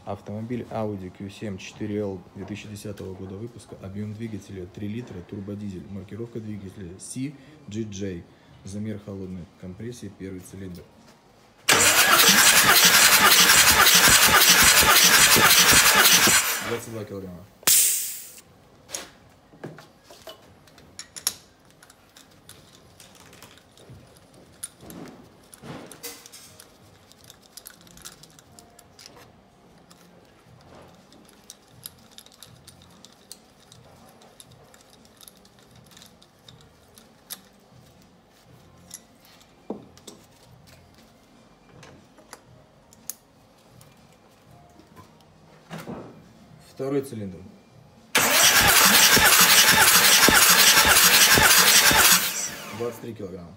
Автомобиль Audi Q7 4L 2010 года выпуска, объем двигателя 3 литра, турбодизель, маркировка двигателя CGJ, замер холодной компрессии, первый цилиндр. — 22 килограмма. Второй цилиндр. — 23 килограмма.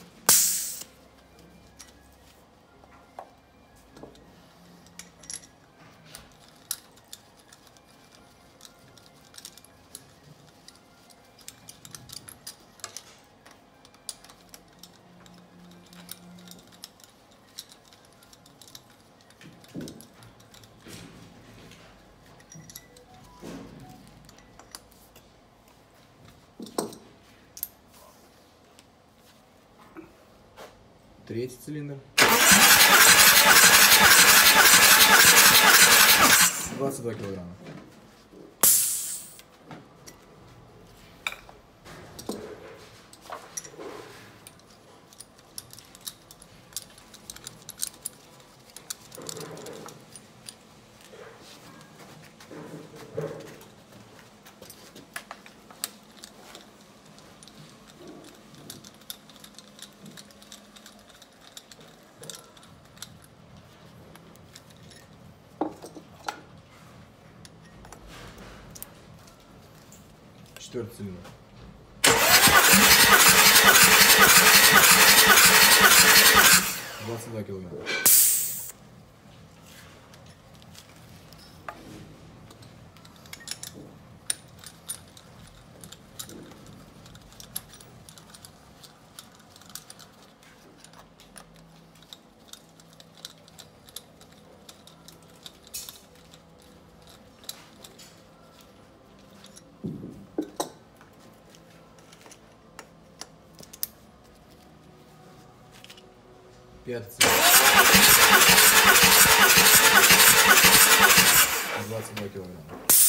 Третий цилиндр. 22 килограмма. Четвертый цилиндр. 22 килограмма. Пятый цилиндр. 22 килограмма.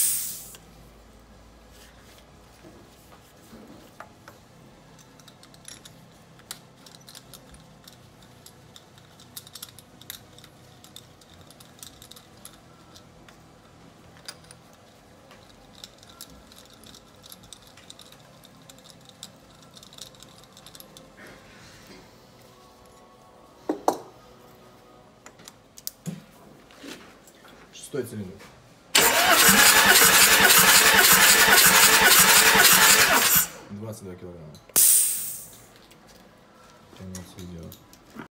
Шестой цилиндр. 22 килограмма. Конец видео.